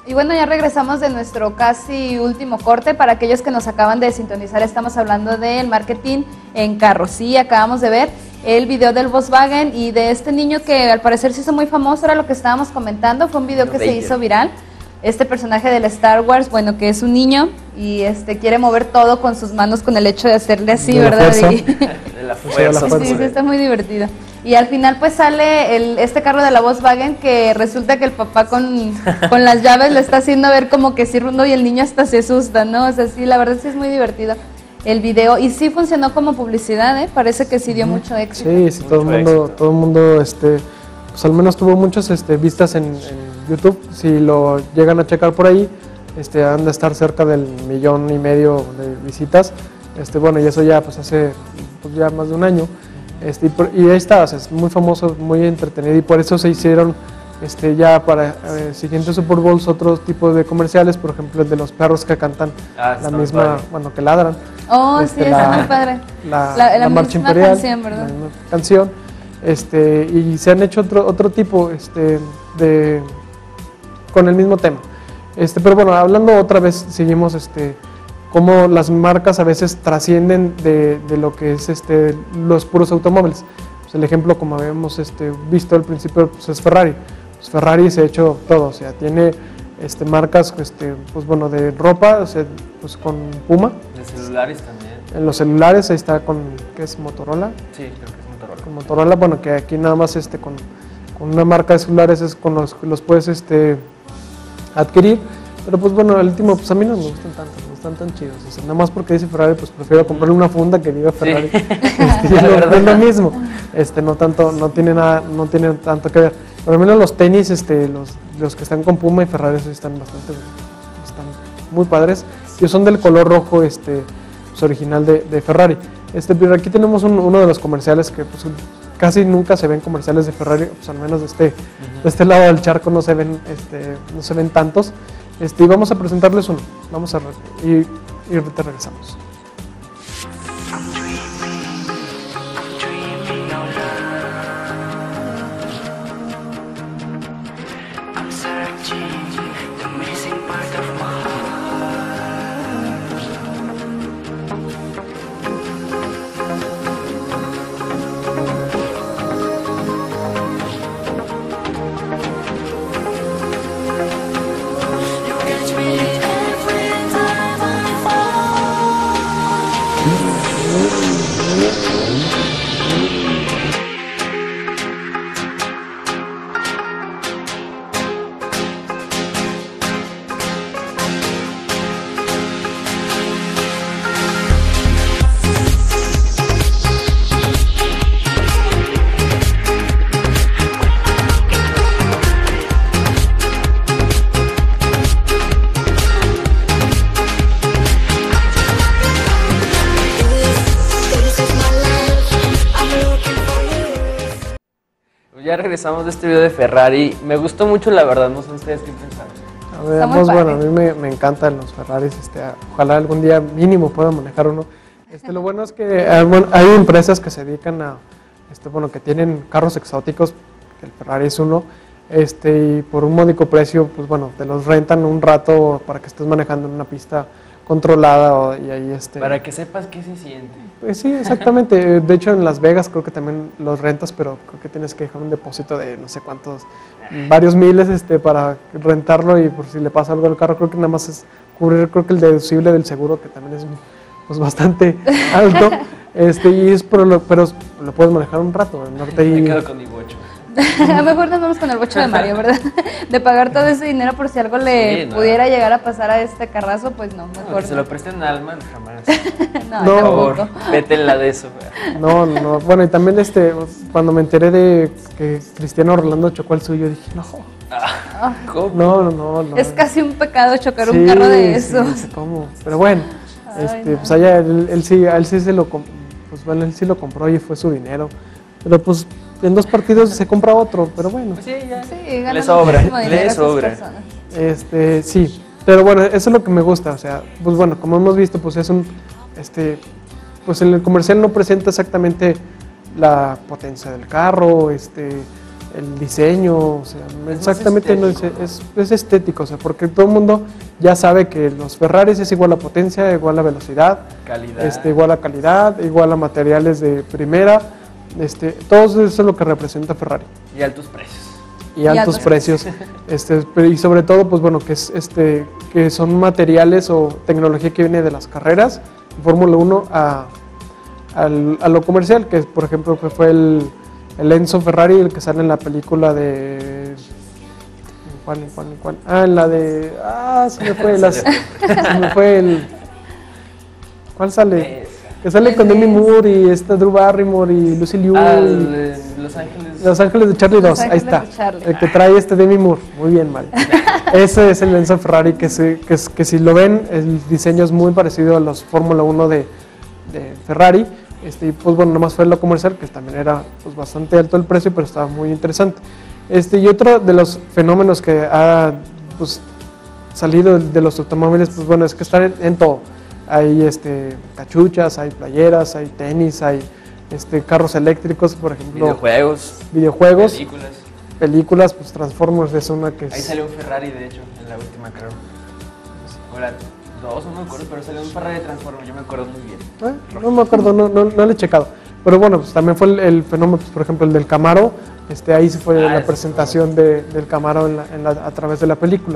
Y bueno, ya regresamos de nuestro casi último corte. Para aquellos que nos acaban de sintonizar, estamos hablando del marketing en carros. Sí, acabamos de ver el video del Volkswagen y de este niño que al parecer se hizo muy famoso, era lo que estábamos comentando, fue un video que se hizo viral. Este personaje del Star Wars, bueno, que es un niño y quiere mover todo con sus manos con el hecho de hacerle así, ¿verdad? De la fuerza. Sí, está muy divertido. Y al final pues sale este carro de la Volkswagen que resulta que el papá con las llaves le está haciendo ver como que sí rundo y el niño hasta se asusta, ¿no? O sea, sí, la verdad sí es muy divertido el video y sí funcionó como publicidad, ¿eh? Parece que sí dio mucho éxito. Sí, todo el mundo, pues al menos tuvo muchas vistas en YouTube. Si lo llegan a checar por ahí, han de estar cerca del 1,5 millones de visitas. Bueno, y eso ya pues hace pues, ya más de un año. Y ahí está, o sea, es muy famoso, muy entretenido y por eso se hicieron ya para siguientes Super Bowls otros tipos de comerciales, por ejemplo el de los perros que cantan la misma, padre. Bueno, que ladran. Oh, sí, está muy padre. La marcha imperial, canción, ¿verdad? la misma canción. Y se han hecho otro tipo con el mismo tema. Pero bueno, hablando otra vez, seguimos cómo las marcas a veces trascienden de lo que es los puros automóviles. Pues el ejemplo, como habíamos visto al principio, pues es Ferrari. Pues Ferrari se ha hecho todo, o sea, tiene marcas pues bueno, de ropa, o sea, pues con Puma. De celulares también. En los celulares ahí está con, ¿qué es? Motorola. Sí, creo que es Motorola. Con Motorola, bueno, que aquí nada más con una marca de celulares es con los puedes adquirir. Pero pues bueno, el último, pues a mí no me gustan tanto, no están tan chidos. O sea, nada más porque dice Ferrari, pues prefiero comprarle una funda que diga Ferrari. Sí. No es lo mismo. No tiene tanto que ver. Pero al menos los tenis, los que están con Puma y Ferrari están están muy padres. Y son del color rojo, pues, original de Ferrari. Pero aquí tenemos uno de los comerciales que pues, casi nunca se ven comerciales de Ferrari, pues al menos de este lado del charco no se ven tantos. Y vamos a presentarles uno. Y te regresamos. Ya regresamos de este video de Ferrari. Me gustó mucho, la verdad. No sé ustedes qué pensaron. Bueno, a mí me encantan los Ferraris. Ojalá algún día mínimo pueda manejar uno. Lo bueno es que hay empresas que se dedican a, bueno, que tienen carros exóticos, que el Ferrari es uno, y por un módico precio, pues bueno, te los rentan un rato para que estés manejando en una pista controlada y ahí para que sepas qué se siente. Pues sí, exactamente. De hecho en Las Vegas creo que también los rentas, pero creo que tienes que dejar un depósito de no sé cuántos, varios miles para rentarlo y por si le pasa algo al carro, creo que nada más es cubrir, creo que el deducible del seguro, que también es pues bastante alto, pero lo puedes manejar un rato. Me quedo con mi bocho. A lo mejor nos vamos con el bocho de Mario, ¿verdad? De pagar todo ese dinero por si algo le pudiera llegar a pasar a este carrazo, pues no, mejor. Que se lo presten a Alman, jamás. No, por favor, vétenla de eso. No. Bueno, y también cuando me enteré de que Cristiano Ronaldo chocó el suyo, dije, no. ¿Cómo? No. Es casi un pecado chocar un carro de eso. Sí, ¿cómo? Pero bueno, pues allá él sí lo compró y fue su dinero. Pero pues en 2 partidos se compra otro, pero bueno. Pues sí, ya. Sí, le sobra. Sí, pero bueno, eso es lo que me gusta, o sea, pues bueno, como hemos visto, pues es pues en el comercial no presenta exactamente la potencia del carro, el diseño, o sea, Es exactamente no estético, es estético, o sea, porque todo el mundo ya sabe que los Ferraris es igual a potencia, igual a velocidad, Calidad. igual a calidad, igual a materiales de primera, todo eso es lo que representa Ferrari. Y altos precios. Y altos precios, y sobre todo, pues bueno, que es que son materiales o tecnología que viene de las carreras, Fórmula 1 a lo comercial, que por ejemplo fue el Enzo Ferrari, el que sale en la película de... ¿Cuál? En la de... se me fue, se me fue el... ¿Cuál sale? Que sale con Demi Moore y Drew Barrymore y Lucy Liu. Los Ángeles de Charlie 2, ahí está. El que trae Demi Moore. Muy bien, Mari. Ese es el Enzo Ferrari, que si lo ven, el diseño es muy parecido a los Fórmula 1 de Ferrari. Y pues bueno, nomás fue lo comercial, que también era pues bastante alto el precio, pero estaba muy interesante. Y otro de los fenómenos que ha pues salido de los automóviles, pues bueno, es que están en todo. Hay cachuchas, hay playeras, hay tenis, hay carros eléctricos, por ejemplo. Videojuegos. Películas, pues Transformers es una que es... Ahí salió un Ferrari, de hecho, en la última, creo. Ahora, dos, no me acuerdo, pero salió un Ferrari de Transformers, yo me acuerdo muy bien. No me acuerdo, no lo he checado. Pero bueno, pues también fue el fenómeno, pues, por ejemplo, el del Camaro. Ahí sí fue la presentación del Camaro a través de la película.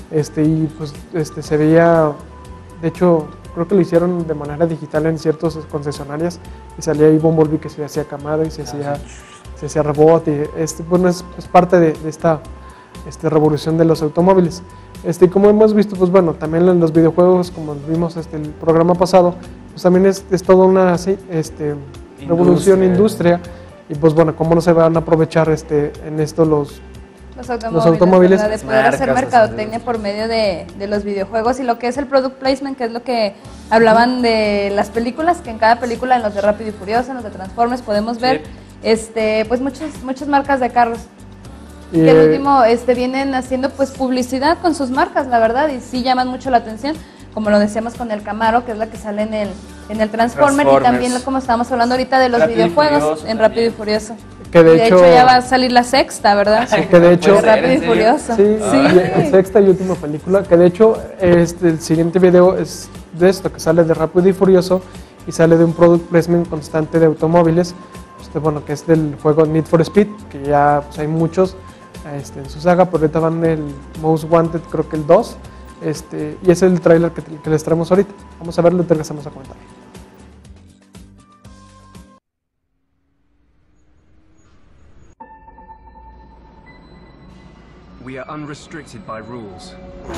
Y pues se veía, de hecho, creo que lo hicieron de manera digital en ciertas concesionarias, y salía ahí Bumblebee, que se hacía Camaro y se hacía Robot, y bueno, es parte de esta revolución de los automóviles. Como hemos visto, pues bueno, también en los videojuegos, como vimos el programa pasado, pues también es toda una revolución, industria, y pues bueno, cómo no se van a aprovechar en esto los automóviles. De poder hacer mercadotecnia por medio de los videojuegos, y lo que es el product placement, que es lo que hablaban de las películas, que en cada película, en los de Rápido y Furioso, en los de Transformers, podemos ver pues muchas marcas de carros. Que al último vienen haciendo pues publicidad con sus marcas, la verdad, y sí llaman mucho la atención, como lo decíamos con el Camaro, que es la que sale en el Transformer, y también como estábamos hablando ahorita de los videojuegos en Rápido y Furioso. Que de hecho ya va a salir la sexta, ¿verdad? Sí, que de hecho Rápido y Furioso. Sí. Sexta y última película, que de hecho el siguiente video es de esto, que sale de Rápido y Furioso y sale de un product placement constante de automóviles, bueno, que es del juego Need for Speed, que ya pues, hay muchos en su saga, pero ahorita van el Most Wanted, creo que el 2, y es el tráiler que les traemos ahorita. Vamos a verlo y te regresamos a comentar. We are unrestricted by rules.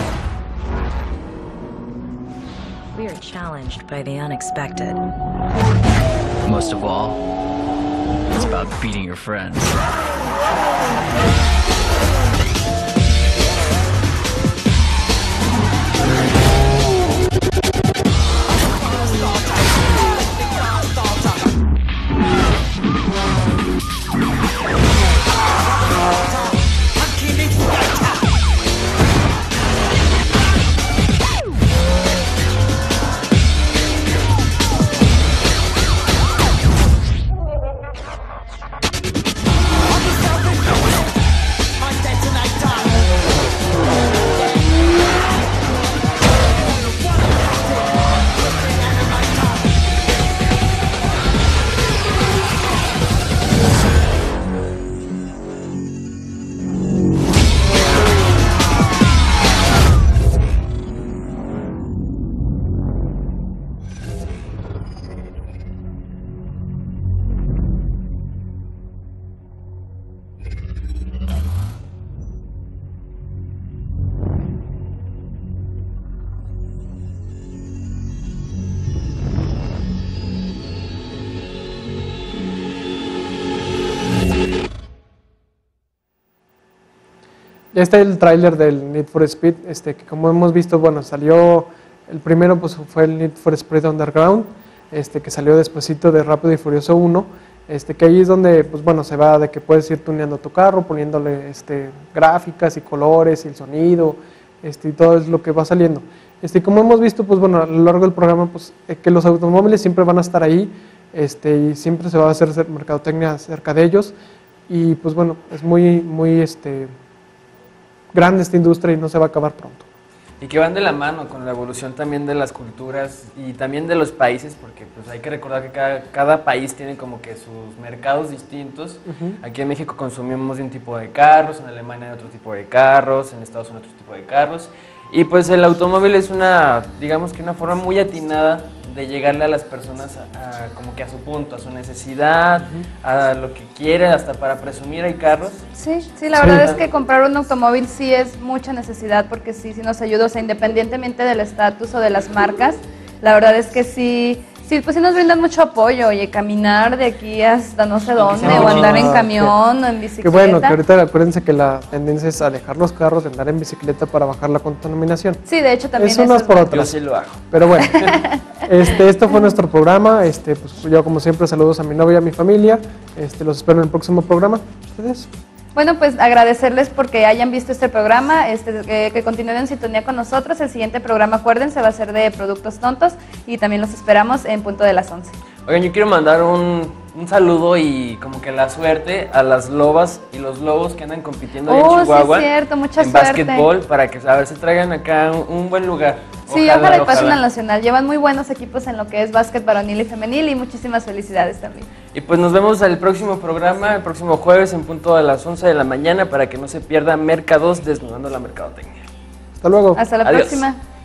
We are challenged by the unexpected. Most of all, it's about beating your friends. Ya está el tráiler del Need for Speed, que como hemos visto, bueno, salió, el primero pues fue el Need for Speed Underground, que salió despuesito de Rápido y Furioso 1, que ahí es donde, pues bueno, se va de que puedes ir tuneando tu carro, poniéndole gráficas y colores y el sonido, y todo es lo que va saliendo. Como hemos visto, pues bueno, a lo largo del programa, pues que los automóviles siempre van a estar ahí, y siempre se va a hacer mercadotecnia acerca de ellos, y pues bueno, es muy grande esta industria y no se va a acabar pronto. Y que van de la mano con la evolución también de las culturas y también de los países, porque pues hay que recordar que cada país tiene como que sus mercados distintos. Aquí en México consumimos de un tipo de carros, en Alemania de otro tipo de carros, en Estados Unidos otro tipo de carros. Y pues el automóvil es digamos que una forma muy atinada de llegarle a las personas como que a su punto, a su necesidad, a lo que quiere, hasta para presumir hay carros. Sí, la verdad es que comprar un automóvil sí es mucha necesidad porque sí nos ayuda, o sea, independientemente del estatus o de las marcas, la verdad es que sí, pues sí nos brindan mucho apoyo, oye, caminar de aquí hasta no sé dónde, o andar en camión o en bicicleta. Que bueno, que ahorita acuérdense que la tendencia es alejar los carros, de andar en bicicleta para bajar la contaminación. Sí, de hecho también es unas por otras. Yo sí lo hago. Pero bueno, esto fue nuestro programa, pues yo como siempre saludos a mi novia, a mi familia, los espero en el próximo programa. ¿Ustedes? Bueno, pues agradecerles porque hayan visto este programa, que continúen en sintonía con nosotros. El siguiente programa, acuérdense, va a ser de productos tontos y también los esperamos en punto de las 11. Oigan, yo quiero mandar un saludo y como que la suerte a las lobas y los lobos que andan compitiendo ahí en Chihuahua. Sí, es cierto, mucha en suerte. básquetbol, para que a ver si traigan acá un buen lugar. Sí, ojalá y pasen al nacional. Llevan muy buenos equipos en lo que es básquet varonil y femenil y muchísimas felicidades también. Y pues nos vemos al próximo programa, el próximo jueves en punto de las 11 de la mañana para que no se pierda Merca 2 desnudando la mercadotecnia. Hasta luego. Hasta la Adiós. próxima.